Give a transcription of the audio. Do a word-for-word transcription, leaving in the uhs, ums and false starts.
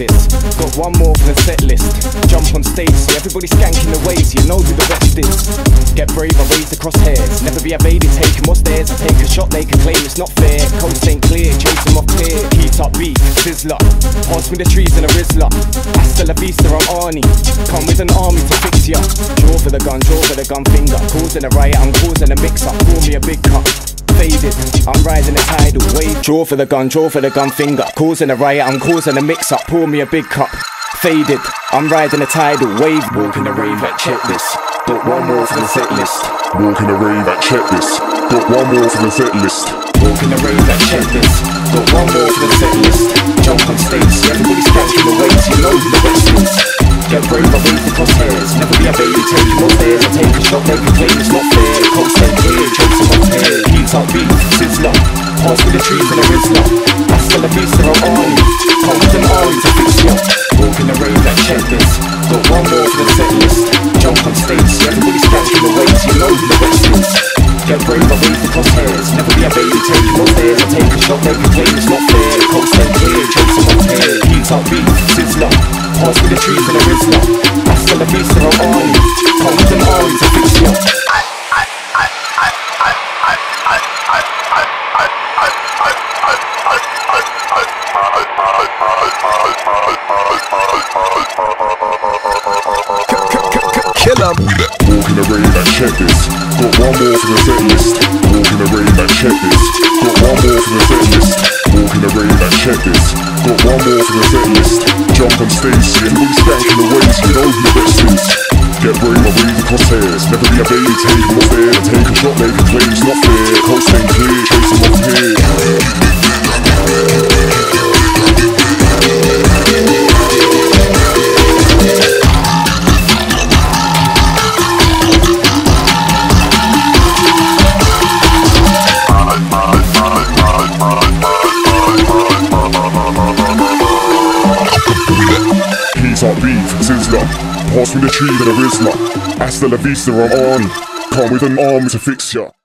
checklist. Got one more for the set list. Jump on stage, see everybody skanking the waves. You know who the best is. Get brave, I raise the crosshairs. Never be evaded, take him upstairs. I take a shot, they can claim it's not fair. Coast ain't clear, chase him off clear. Heat up beat, sizzler. Pass me the trees and a Rizzler. Hasta la vista, I'm Arnie. Come with an army to fix ya. Draw for the gun, draw for the gun finger. Causing a riot, I'm causing a mix-up. Pour me a big cup. Faded, I'm riding a tidal wave. Draw for the gun, draw for the gun finger. Causing a riot, I'm causing a mix-up. Pour me a big cup. Faded, I'm riding a tidal wave. Walking the rave at checklist. Got one more for the set list. Walking the rave at checklist. Got one more for the set list. Walking the rave at checklist. Got one more for the set list. Jump on stage, see everybody skanking the waves. You know who the best is. Get brave, I raise the crosshairs. Never be a baby, take him upstairs. I take a shot, make a claim it's not fair. Coast ain't clear, chase him up here. Heat up beat, sizzler. Pass me the trees and a Rizzler. Hasta la vista, I'm Arnie. Come with an army to fix ya. Walking the rave at checklist. Got one more for the set list. Jump on stage, see everybody skanking the waves. You know who the best is. Get brave, I raise the crosshairs. Never be a baby, take him upstairs. I take a shot, make a claim it's not fair. Coast ain't clear, chase him up here. Heat up beat, sizzler. Pass me the trees and a Rizzler. Hasta la vista, I'm Arnie. Come with an army to fix ya. Kill 'em. Walking the rave at checklist. Got one more for the set list. Walking the rave at checklist. Got one more for the set list. Walking the rave at checklist. Got one more for the set list. Jump on stage, see everybody skanking the waves. You know who the best is. Get brave, I raise the crosshairs. Never be a baby, take him upstairs. I take a shot, make a claim it's not fair. Coast ain't clear, chase him off here. Heat up beat, sizzler. Pass me the tree and a Rizzler. Hasta la vista, I'm Arnie. Come with an army to fix ya.